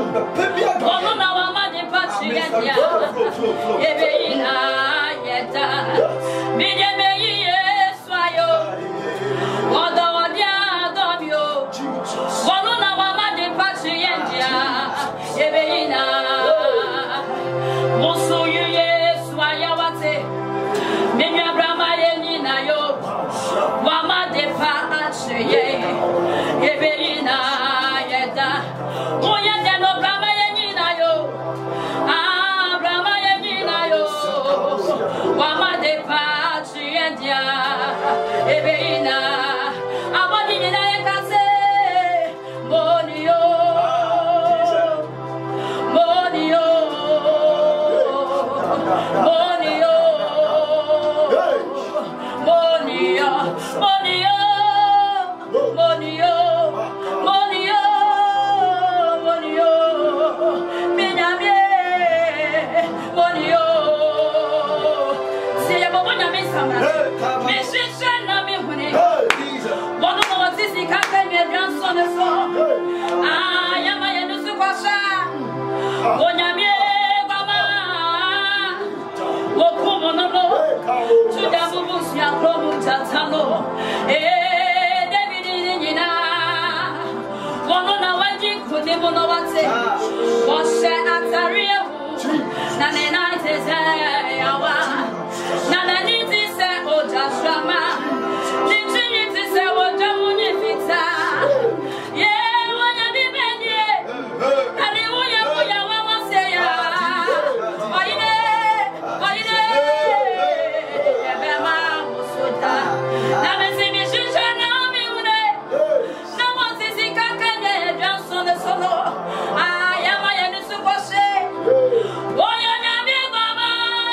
Wono na wa ma de pachi ya. Ebe ina yeta. Mide me Yesu ayo. Odo odia dobio. Wono na wa ma de pachi ya. Ebe ina. Musu Yesu ayawate. Mimi Abraham ye na yo. Wa ma de pachi ye. Ebe ina yeta. Oya de no Abraham ye na yo. Abraham ye na yo. Wa ma de pachi ya. Ebe ina. Abodi ni na ye kase. Monio. Monio. Monio. Monio. Monio. Monio. Monio. Monio. Minyame. Monio. Se ya bobo nyame samra. Me shisha na me hune. Wono mo sisi kaka me dranso ne so. Ah ya ma ya nusu kwasha. Onyame baba. Wokumo no no. Tuda bubusi ya promu tatano. David nyina. Wono na waji kune mono wate. Washe atariye hu. Na ne na teze yawa. Na na ni tise oja shama. Ni tise oja munye fita. Ye wanya bibenye. Ani uya wa seya. Oine. Ebema musuta. Na mesi mi shisha na mi une. Na mo sisi kakane janson de solo. Ayama ya nisu koshe. Oya nyami baba.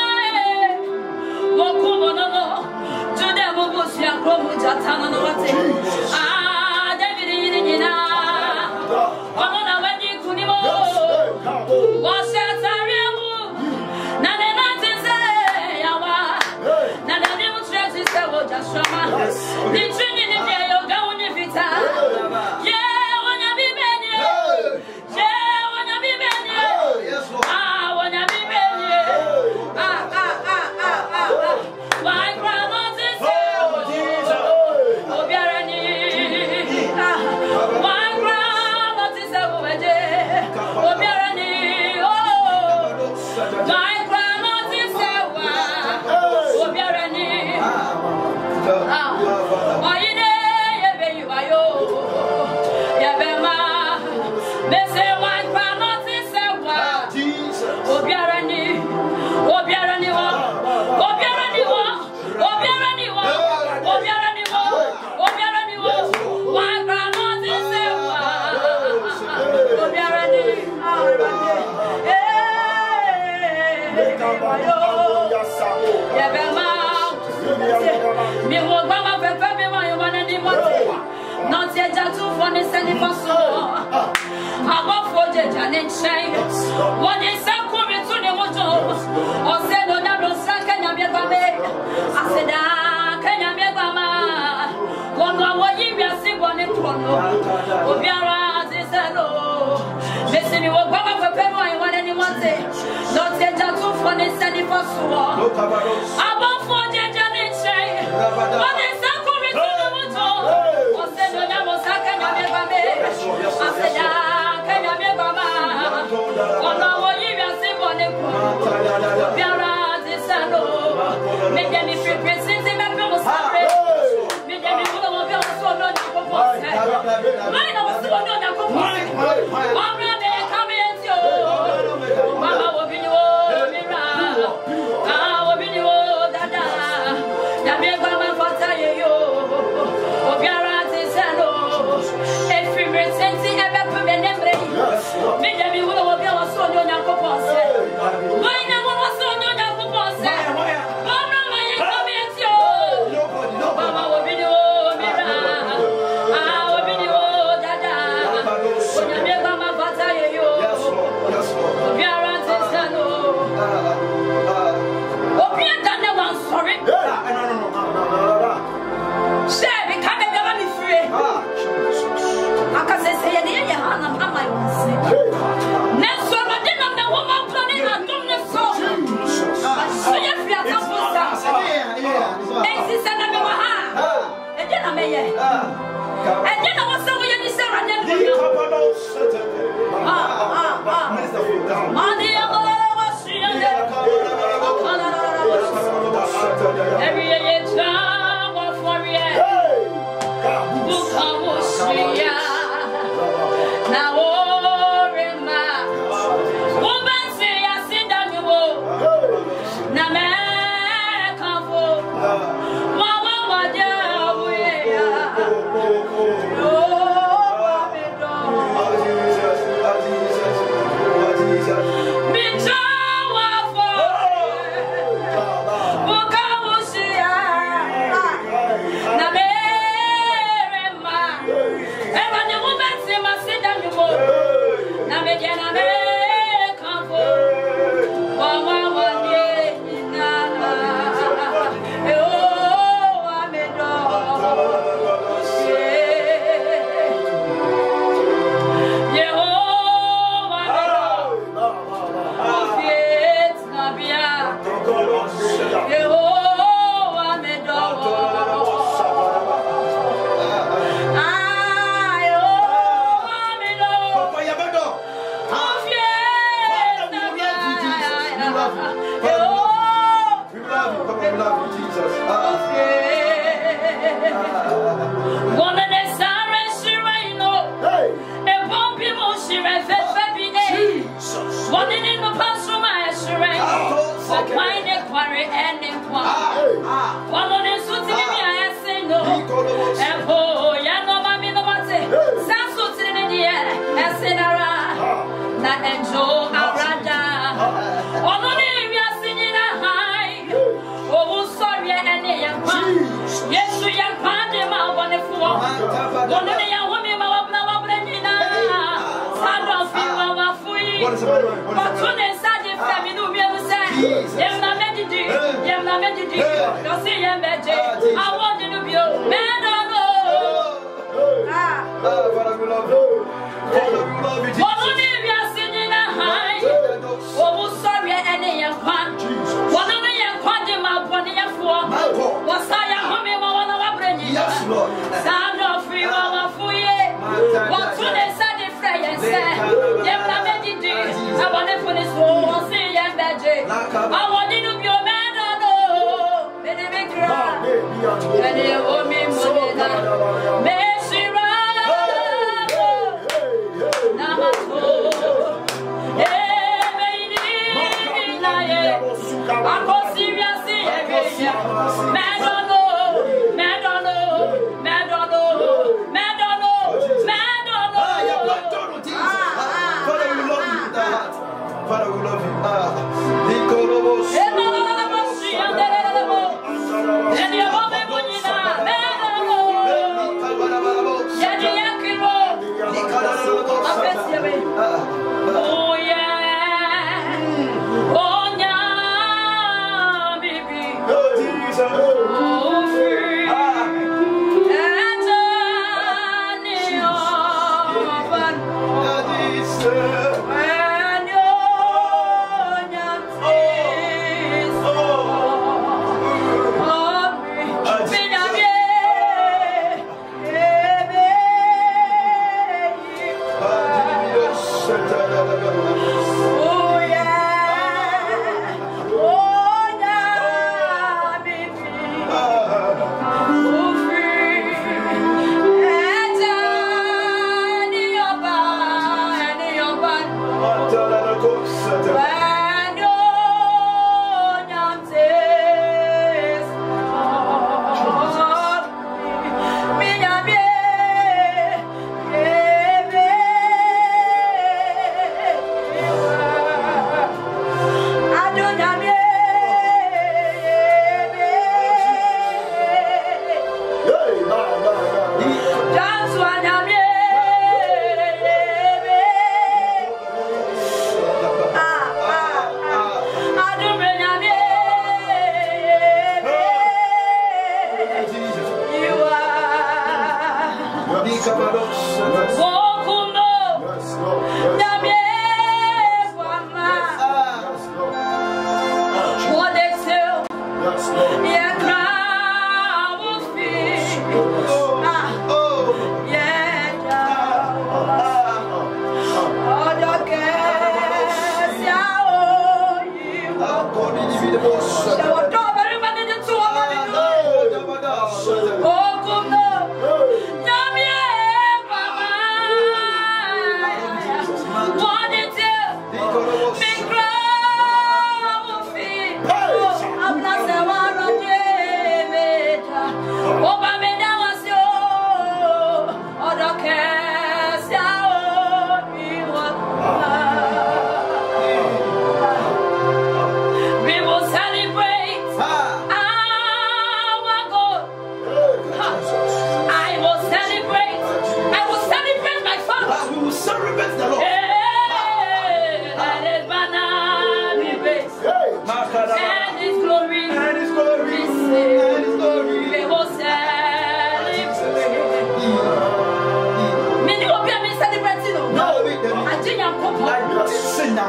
Wokumo no no. Jude mubusi ya kromu jatana no wate. David yinina. Wano na wadi kunimo. Washe atariemu. Na ne na tise yawa. Na ne ni mutre tise woja shama. Ni chini ni pia yoga unifita. Ye wanya bibenye. Ye wanya bibenye. Wanya bibenye. Why grandma tise obiarani. Why grandma tise woje. Obiarani. Why grandma tise wa. Obiarani. Oine yebe yuayo. Yebema. Mese why grandma tise wa. Obiarani. Obiarani wa. Obiarani wa. Obiarani wa. Obiarani wa. Obiarani wa. Why grandma tise wa. Obiarani. Yebema. Mi wo gbama pepe mi wa yo mana ni mote. Not yet to for the sending for so. Above for the Janet Shine. What is that coming to the motor? Or said, no, that was Kenya Bebe. I said, Kenya Beba. One more year, I see one in Toronto. Obiara, they said, no. Listen, you will gbama pepe mi wa yo mana ni mote. Not yet to for the sending for so. Above for the Janet Shine. What is that coming to the motor? Or said, no, that was Kenya Bebe. I said, Kenya Beba. One more year, I see one in Toronto. Obiara, they said, no. Make them if you present them at the Mosque. Make them if you don't want to know the Mosque. Mine was the one that could come. Already coming to you. Mama will be your mirror. I will be your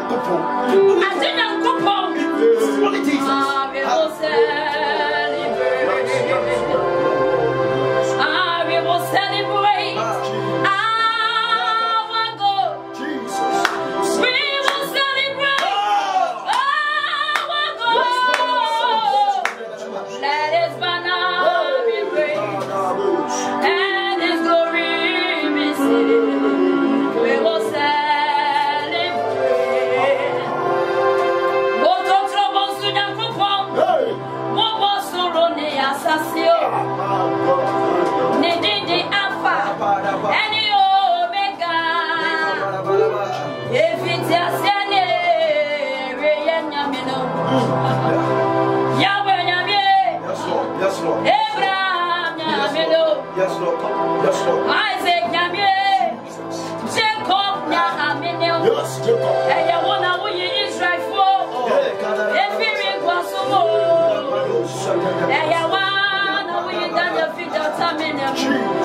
Jesus.